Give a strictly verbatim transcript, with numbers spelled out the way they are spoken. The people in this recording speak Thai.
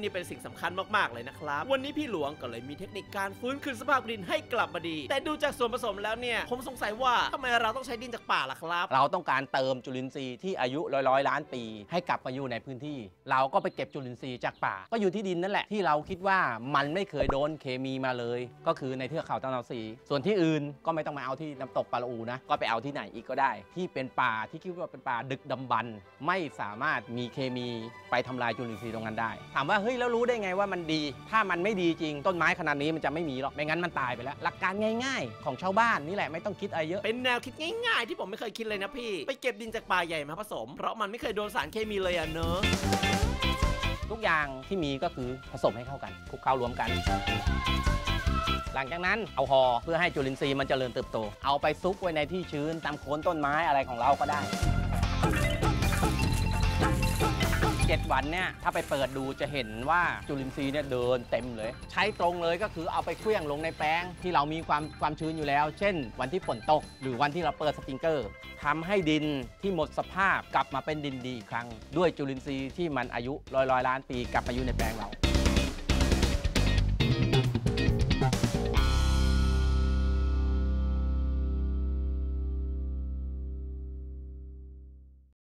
นี่เป็นสิ่งสำคัญมากๆเลยนะครับวันนี้พี่หลวงก็เลยมีเทคนิคการฟื้นคืนสภาพดินให้กลับมาดีแต่ดูจากส่วนผสมแล้วเนี่ยผมสงสัยว่าทำไมเราต้องใช้ดินจากป่าล่ะครับเราต้องการเติมจุลินทรีย์ที่อายุร้อยร้อยล้านปีให้กลับมาอยู่ในพื้นที่เราก็ไปเก็บจุลินทรีย์จากป่าก็อยู่ที่ดินนั่นแหละที่เราคิดว่ามันไม่เคยโดนเคมีมาเลยก็คือในเทือกเขาตะนาวศรีส่วนที่อื่นก็ไม่ต้องมาเอาที่น้ำตกปาละอูนะก็ไปเอาที่ไหนอีกก็ได้ที่เป็นป่าที่คิดว่าเป็นป่าดึกดำบรรพ์ไม่สามารถมีเคมีไปทำลายจุลินทรีย์ตรงนั้นได้ถามว่าเฮ้ยแล้วรู้ได้ไงว่ามันดีถ้ามันไม่ดีจริงต้นไม้ขนาดนี้มันจะไม่มีหรอกไม่งั้นมันตายไปแล้วหลักการง่ายๆของชาวบ้านนี่แหละไม่ต้องคิดอะไรเยอะเป็นแนวคิดง่ายๆที่ผมไม่เคยคิดเลยนะพี่ไปเก็บดินจากป่าใหญ่มาผสมเพราะมันไม่เคยโดนสารเคมีเลยอะเนอะทุกอย่างที่มีก็คือผสมให้เข้ากันคลุกเคล้ารวมกันหลังจากนั้นเอาห่อเพื่อให้จุลินทรีย์มันเจริญเติบโตเอาไปซุกไว้ในที่ชื้นตามโคนต้นไม้อะไรของเราก็ได้เจ็ดวันเนี่ยถ้าไปเปิดดูจะเห็นว่าจุลินทรีย์เนี่ยเดินเต็มเลยใช้ตรงเลยก็คือเอาไปเคลื่องลงในแปลงที่เรามีความความชื้นอยู่แล้วเช่นวันที่ฝนตกหรือวันที่เราเปิดสปริงเกอร์ทำให้ดินที่หมดสภาพกลับมาเป็นดินดีอีกครั้งด้วยจุลินทรีย์ที่มันอายุร้อยร้อยล้านปีกลับมาอยู่ในแปลงเรา